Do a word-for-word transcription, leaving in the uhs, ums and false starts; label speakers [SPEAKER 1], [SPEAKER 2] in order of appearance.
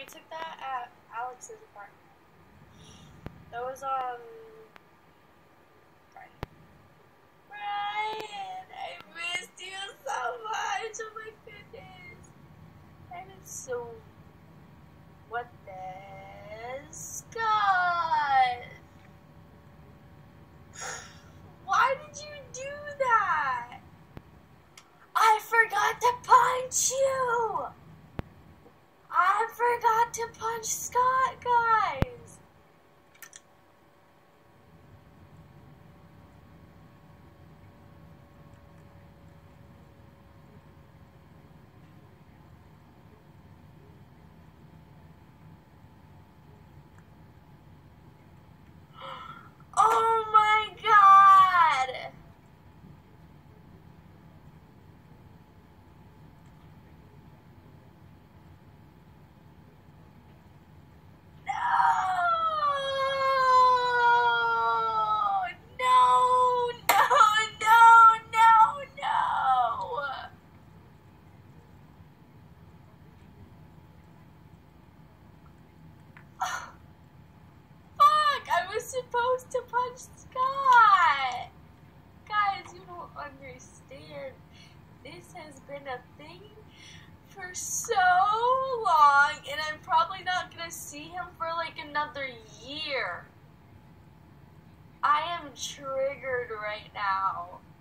[SPEAKER 1] we took that at Alex's apartment. That was um Brian. Brian, I missed you so much. Oh my goodness. That is so. What the Scott? Why did you do that? I forgot to punch you. I forgot to punch Scott, guys. Oh my God. Supposed to punch Scott. Guys, you don't understand. This has been a thing for so long, and I'm probably not gonna see him for like another year. I am triggered right now.